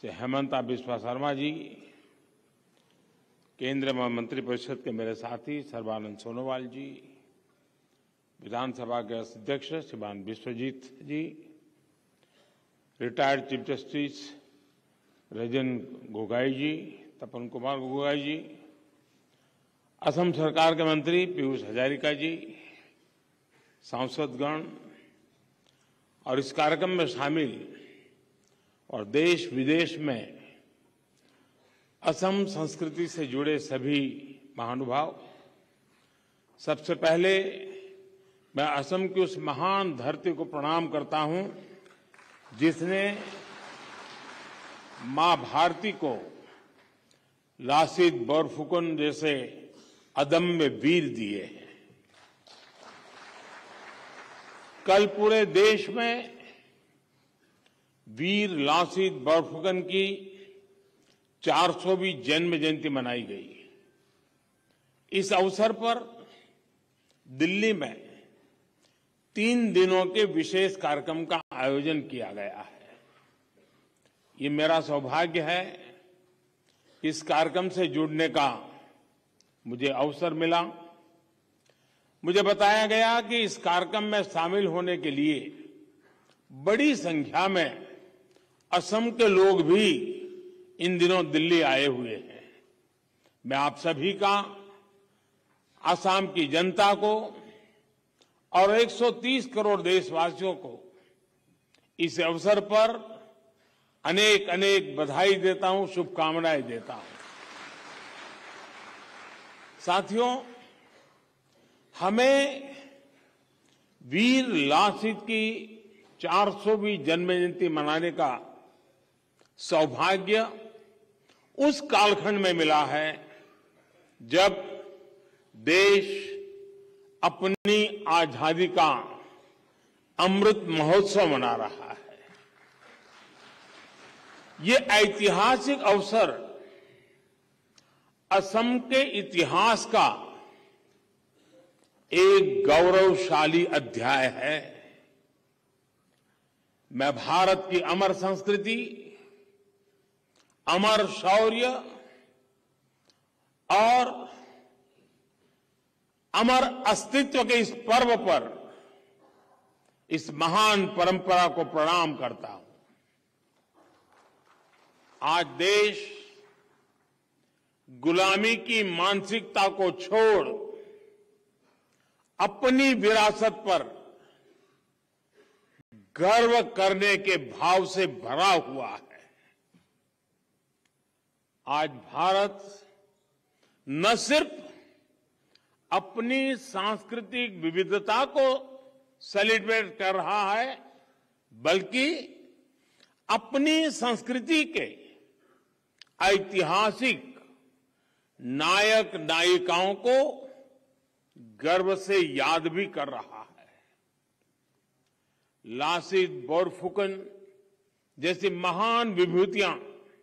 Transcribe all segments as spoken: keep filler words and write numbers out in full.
से हेमंता बिस्वा शर्मा जी, केंद्रीय मंत्रिपरिषद के मेरे साथी सर्बानंद सोनोवाल जी, विधानसभा के अध्यक्ष श्रीमान Biswajit ji, retired chief justice Ranjan Gogoi ji, Tapan Kumar Gogoi ji, Assam सरकार के मंत्री पीयूष हजारिका जी, सांसदगण और इस कार्यक्रम में शामिल और देश विदेश में असम संस्कृति से जुड़े सभी महानुभाव, सबसे पहले मैं असम की उस महान धरती को प्रणाम करता हूं जिसने मां भारती को लासित बोरफुकन जैसे अदम्य वीर दिए हैं। कल पूरे देश में वीर लासित बोरफुकन की चार सौवीं जन्म जयंती मनाई गई। इस अवसर पर दिल्ली में तीन दिनों के विशेष कार्यक्रम का आयोजन किया गया है। ये मेरा सौभाग्य है इस कार्यक्रम से जुड़ने का मुझे अवसर मिला। मुझे बताया गया कि इस कार्यक्रम में शामिल होने के लिए बड़ी संख्या में असम के लोग भी इन दिनों दिल्ली आए हुए हैं। मैं आप सभी का, असम की जनता को और एक सौ तीस करोड़ देशवासियों को इस अवसर पर अनेक अनेक बधाई देता हूं, शुभकामनाएं देता हूं। साथियों, हमें वीर लासित की चार सौवीं जन्म जयंती मनाने का सौभाग्य उस कालखंड में मिला है जब देश अपनी आजादी का अमृत महोत्सव मना रहा है। ये ऐतिहासिक अवसर असम के इतिहास का एक गौरवशाली अध्याय है। मैं भारत की अमर संस्कृति, अमर शौर्य और अमर अस्तित्व के इस पर्व पर इस महान परंपरा को प्रणाम करता हूं। आज देश गुलामी की मानसिकता को छोड़ अपनी विरासत पर गर्व करने के भाव से भरा हुआ है। आज भारत न सिर्फ अपनी सांस्कृतिक विविधता को सेलिब्रेट कर रहा है, बल्कि अपनी संस्कृति के ऐतिहासिक नायक नायिकाओं को गर्व से याद भी कर रहा है। लासित बोरफुकन जैसी महान विभूतियां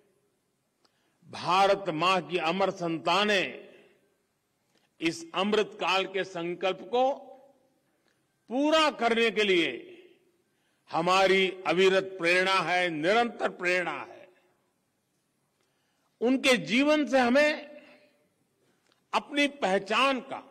भारत मां की अमर संतानें इस अमृत काल के संकल्प को पूरा करने के लिए हमारी अविरत प्रेरणा है, निरंतर प्रेरणा है। उनके जीवन से हमें अपनी पहचान का,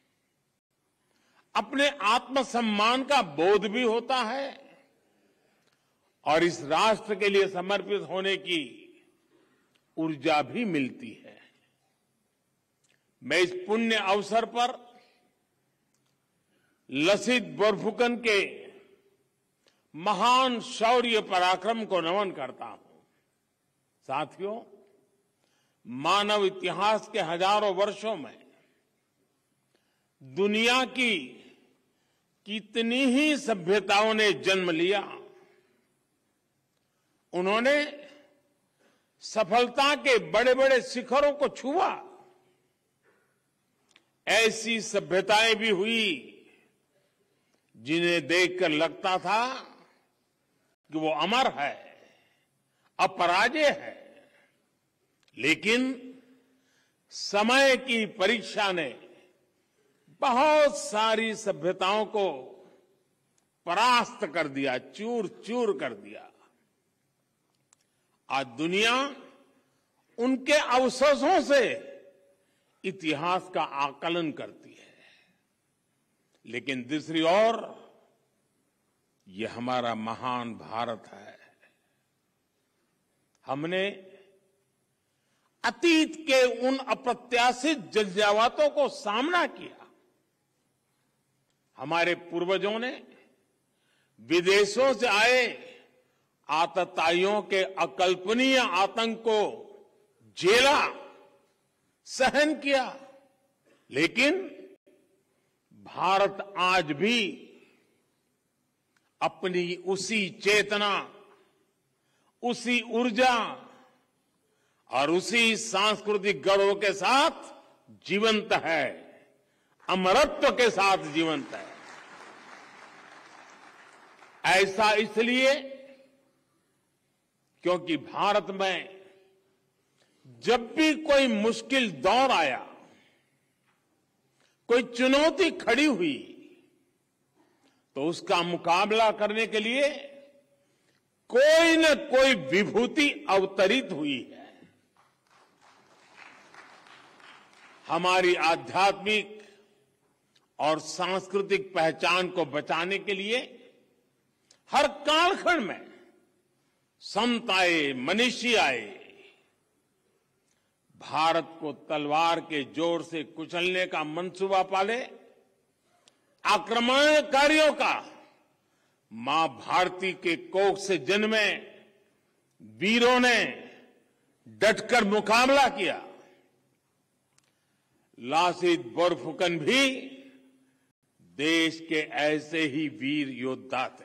अपने आत्मसम्मान का बोध भी होता है और इस राष्ट्र के लिए समर्पित होने की ऊर्जा भी मिलती है। मैं इस पुण्य अवसर पर लसित बोरफुकन के महान शौर्य पराक्रम को नमन करता हूं। साथियों, मानव इतिहास के हजारों वर्षों में दुनिया की कितनी ही सभ्यताओं ने जन्म लिया। उन्होंने सफलता के बड़े बड़े शिखरों को छुआ। ऐसी सभ्यताएं भी हुई जिन्हें देखकर लगता था कि वो अमर है, अपराजेय है, लेकिन समय की परीक्षा ने बहुत सारी सभ्यताओं को परास्त कर दिया, चूर चूर कर दिया। आज दुनिया उनके अवशेषों से इतिहास का आकलन करती है। लेकिन दूसरी ओर ये हमारा महान भारत है। हमने अतीत के उन अप्रत्याशित जज्बातों को सामना किया। हमारे पूर्वजों ने विदेशों से आए आतताइयों के अकल्पनीय आतंक को झेला, सहन किया। लेकिन भारत आज भी अपनी उसी चेतना, उसी ऊर्जा और उसी सांस्कृतिक गौरव के साथ जीवंत है, अमरत्व के साथ जीवंत है। ऐसा इसलिए क्योंकि भारत में जब भी कोई मुश्किल दौर आया, कोई चुनौती खड़ी हुई, तो उसका मुकाबला करने के लिए कोई न कोई विभूति अवतरित हुई है। हमारी आध्यात्मिक और सांस्कृतिक पहचान को बचाने के लिए हर कालखंड में संत आए, मनीषी आए। भारत को तलवार के जोर से कुचलने का मंसूबा पाले, आक्रमणकारियों का मां भारती के कोख से जन्मे वीरों ने डटकर मुकाबला किया। लासित बोरफुकन भी देश के ऐसे ही वीर योद्धा थे।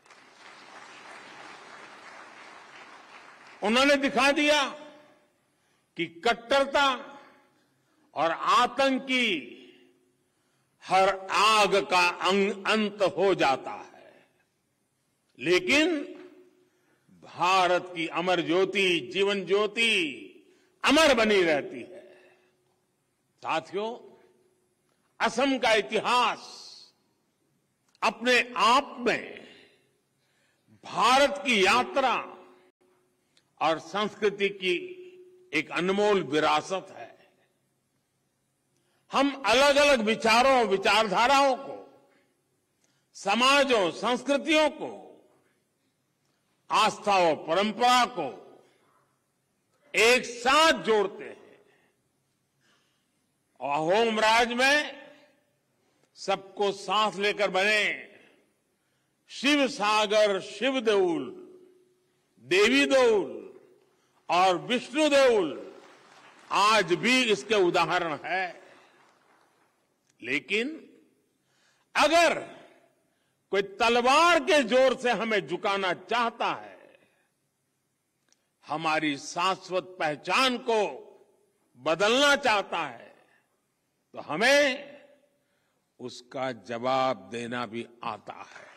उन्होंने दिखा दिया कि कट्टरता और आतंकी हर आग का अंत हो जाता है, लेकिन भारत की अमर ज्योति, जीवन ज्योति अमर बनी रहती है। साथियों, असम का इतिहास अपने आप में भारत की यात्रा और संस्कृति की एक अनमोल विरासत है। हम अलग अलग विचारों, विचारधाराओं को, समाजों, संस्कृतियों को, आस्था और परंपरा को एक साथ जोड़ते हैं। और अहोम राज में सबको सांस लेकर बने शिव सागर, शिव देउल, देवी देउल और विष्णु देउल आज भी इसके उदाहरण है। लेकिन अगर कोई तलवार के जोर से हमें झुकाना चाहता है, हमारी शाश्वत पहचान को बदलना चाहता है, तो हमें उसका जवाब देना भी आता है।